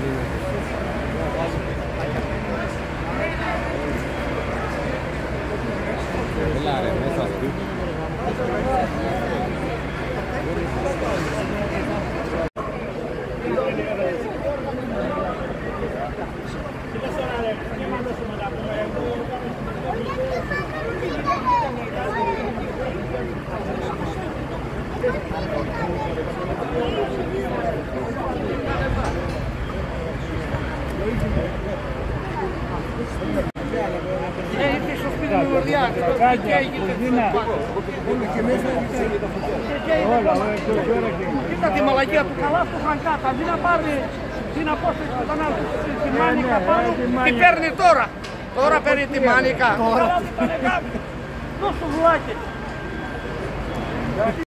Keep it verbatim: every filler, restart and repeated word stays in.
Έλα ρε, μέσα σου. Ήρθε στο σπίτι μου Λορδιάκη, και έγινε και μέσα κοίτα τη μαλακία του, καλά του είχαν κάτω, αντί να πάρει την απόσταση που ήταν άλλο τη μάνικα πάνω, τι παίρνει τώρα, τώρα παίρνει τη μάνικα. Δώσ' το βουλάκι.